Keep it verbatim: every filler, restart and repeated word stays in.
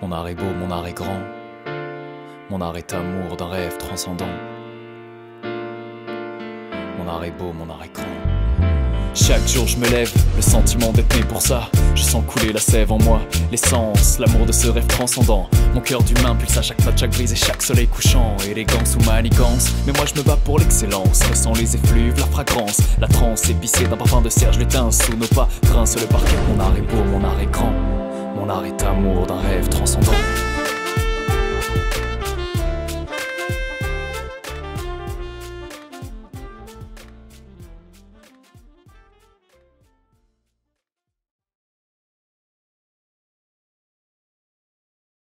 Mon art est beau, mon art est grand. Mon art est amour d'un rêve transcendant. Mon art est beau, mon art est grand. Chaque jour je me lève, le sentiment d'être né pour ça. Je sens couler la sève en moi, l'essence, l'amour de ce rêve transcendant. Mon cœur d'humain pulse à chaque note, chaque brise et chaque soleil couchant. Élégance ou manigance, mais moi je me bats pour l'excellence. Ressens les effluves, la fragrance, la transe épicée d'un parfum de cierge lutin. Sous nos pas grince le parquet. Mon art est beau, mon art est grand. Mon art est amour d'un rêve transcendant.